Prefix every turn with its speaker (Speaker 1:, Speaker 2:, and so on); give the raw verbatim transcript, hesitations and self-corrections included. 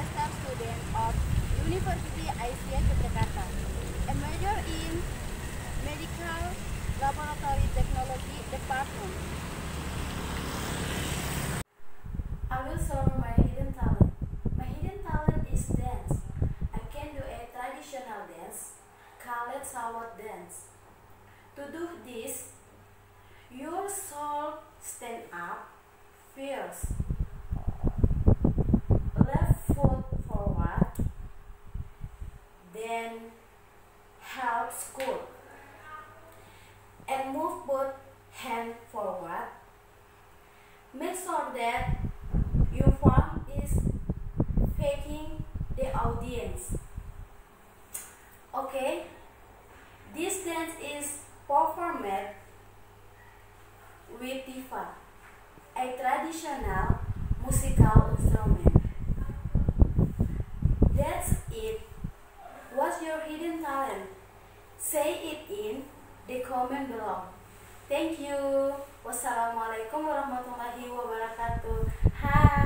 Speaker 1: semester student of University Asia Yogyakarta, a major in Medical Laboratory Technology Department.
Speaker 2: I will show my hidden talent. My hidden talent is dance. I can do a traditional dance called salad dance. To do this, your soul stand up first. Left foot forward, then help scoot, and move both hands forward. Make sure that your form is facing the audience. Okay, this dance is performed with tifa, a traditional musical instrument. That's it. What's your hidden talent? Say it in the comment below. Thank you. Wassalamualaikum warahmatullahi wabarakatuh. Hai.